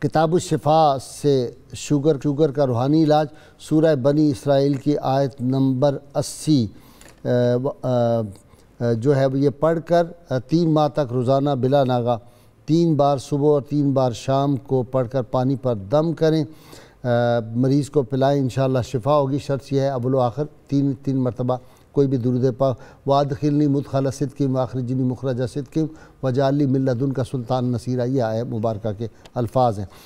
किताब शिफा से शुगर का रूहानी इलाज, सूरह बनी इसराइल की आयत नंबर 80 जो है ये पढ़कर 3 माह तक रोज़ाना बिला नागा 3 बार सुबह और 3 बार शाम को पढ़कर पानी पर दम करें, मरीज़ को पिलाएं, इंशाअल्लाह शिफा होगी। शर्त यह है अव्वल आखिर 3 मरतबा कोई भी दुरूद पाक वादखिलनी मुदखल सिद्क़िम वाखरिजनी मुखरज सिद्क़िम वजाली मिल्लदुन का सुल्तान नसीरा, ये आया मुबारका के अल्फाज हैं।